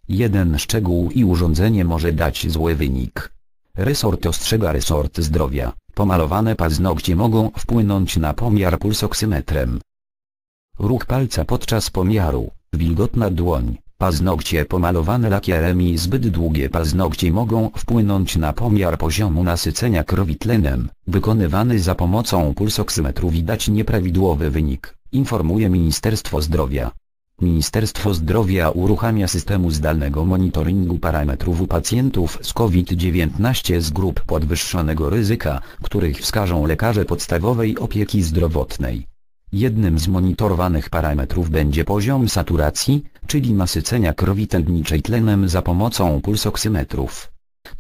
Jeden szczegół i urządzenie może dać zły wynik. Resort ostrzega. Resort zdrowia. Pomalowane paznokcie mogą wpłynąć na pomiar pulsoksymetrem. Ruch palca podczas pomiaru. Wilgotna dłoń, paznokcie pomalowane lakierem i zbyt długie paznokcie mogą wpłynąć na pomiar poziomu nasycenia krwi tlenem. Wykonywany za pomocą pulsoksymetru widać nieprawidłowy wynik, informuje Ministerstwo Zdrowia. Ministerstwo Zdrowia uruchamia systemu zdalnego monitoringu parametrów u pacjentów z COVID-19 z grup podwyższonego ryzyka, których wskażą lekarze podstawowej opieki zdrowotnej. Jednym z monitorowanych parametrów będzie poziom saturacji, czyli nasycenia krwi tętniczej tlenem za pomocą pulsoksymetrów.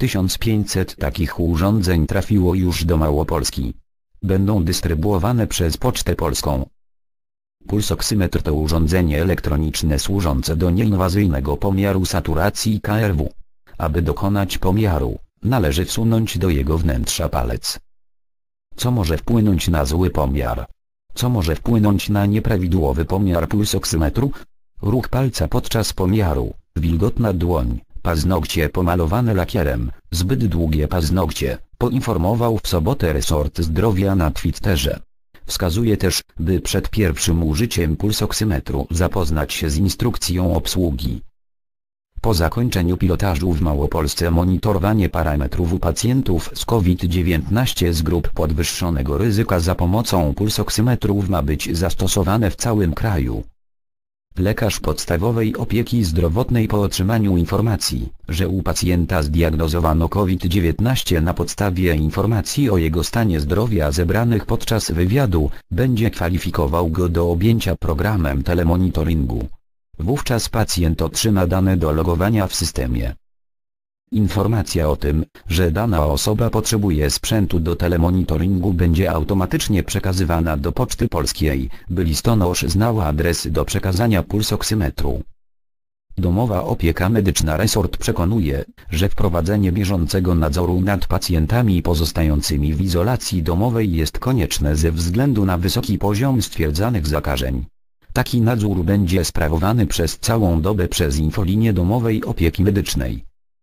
1500 takich urządzeń trafiło już do Małopolski. Będą dystrybuowane przez Pocztę Polską. Pulsoksymetr to urządzenie elektroniczne służące do nieinwazyjnego pomiaru saturacji KRW. Aby dokonać pomiaru, należy wsunąć do jego wnętrza palec. Co może wpłynąć na zły pomiar? Co może wpłynąć na nieprawidłowy pomiar pulsoksymetru? Ruch palca podczas pomiaru, wilgotna dłoń, paznokcie pomalowane lakierem, zbyt długie paznokcie, poinformował w sobotę resort zdrowia na Twitterze. Wskazuje też, by przed pierwszym użyciem pulsoksymetru zapoznać się z instrukcją obsługi. Po zakończeniu pilotażu w Małopolsce monitorowanie parametrów u pacjentów z COVID-19 z grup podwyższonego ryzyka za pomocą pulsoksymetrów ma być zastosowane w całym kraju. Lekarz podstawowej opieki zdrowotnej po otrzymaniu informacji, że u pacjenta zdiagnozowano COVID-19 na podstawie informacji o jego stanie zdrowia zebranych podczas wywiadu, będzie kwalifikował go do objęcia programem telemonitoringu. Wówczas pacjent otrzyma dane do logowania w systemie. Informacja o tym, że dana osoba potrzebuje sprzętu do telemonitoringu będzie automatycznie przekazywana do Poczty Polskiej, by listonosz znał adres do przekazania pulsoksymetru. Domowa opieka medyczna. Resort przekonuje, że wprowadzenie bieżącego nadzoru nad pacjentami pozostającymi w izolacji domowej jest konieczne ze względu na wysoki poziom stwierdzanych zakażeń. Taki nadzór będzie sprawowany przez całą dobę przez infolinię domowej opieki medycznej.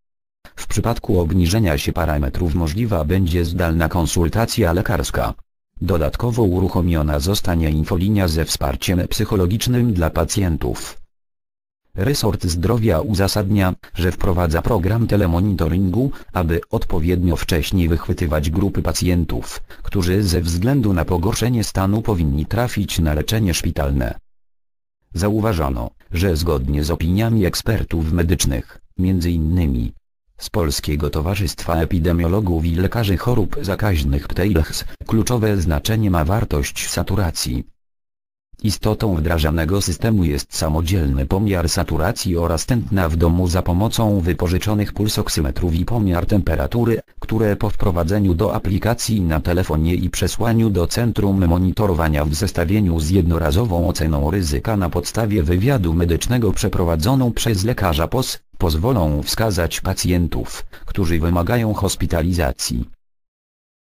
W przypadku obniżenia się parametrów możliwa będzie zdalna konsultacja lekarska. Dodatkowo uruchomiona zostanie infolinia ze wsparciem psychologicznym dla pacjentów. Resort Zdrowia uzasadnia, że wprowadza program telemonitoringu, aby odpowiednio wcześnie wychwytywać grupy pacjentów, którzy ze względu na pogorszenie stanu powinni trafić na leczenie szpitalne. Zauważono, że zgodnie z opiniami ekspertów medycznych, m.in. z Polskiego Towarzystwa Epidemiologów i Lekarzy Chorób Zakaźnych PTLS, kluczowe znaczenie ma wartość saturacji. Istotą wdrażanego systemu jest samodzielny pomiar saturacji oraz tętna w domu za pomocą wypożyczonych pulsoksymetrów i pomiar temperatury, które po wprowadzeniu do aplikacji na telefonie i przesłaniu do centrum monitorowania w zestawieniu z jednorazową oceną ryzyka na podstawie wywiadu medycznego przeprowadzoną przez lekarza pozwolą wskazać pacjentów, którzy wymagają hospitalizacji.